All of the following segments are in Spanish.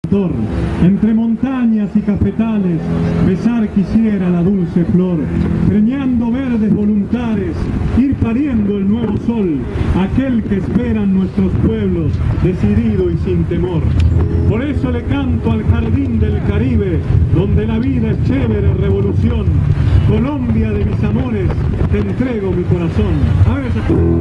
Entre montañas y cafetales, besar quisiera la dulce flor, preñando verdes voluntares, ir pariendo el nuevo sol, aquel que esperan nuestros pueblos, decidido y sin temor. Por eso le canto al jardín del Caribe, donde la vida es chévere revolución. Colombia de mis amores, te entrego mi corazón. A ver,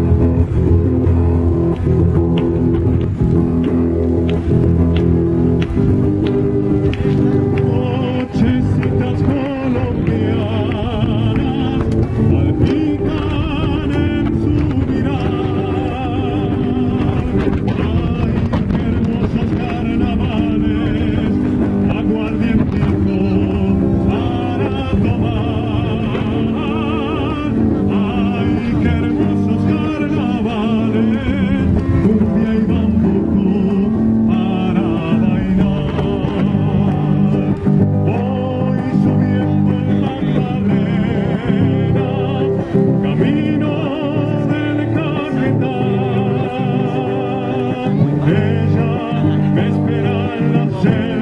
nochecitas colombianas palpitan en su mirar. Ay, qué hermosos carnavales, aguardientico para tomar. Ay, qué hermosos carnavales, cumbia y bambuco para bailar. Voy subiendo en la carrera, camino del Caquetá. Ella me espera en la